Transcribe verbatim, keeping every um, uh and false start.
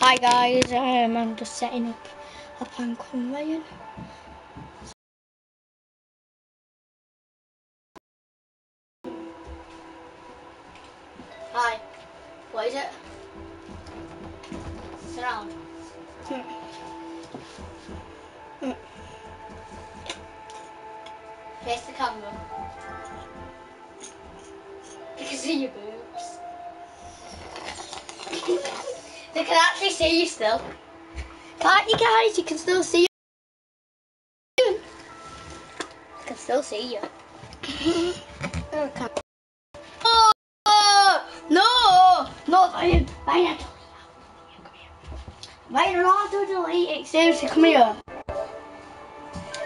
Hi guys, um, I'm just setting up a pan conveyor. Hi, what is it? Sit down. Face the camera. You can see your boobs. They can actually see you still. Can't you guys? You can still see you. I can still see you. Okay. Oh, no! No, Ryan. Ryan, Ryan, not to delete it. Seriously, come here.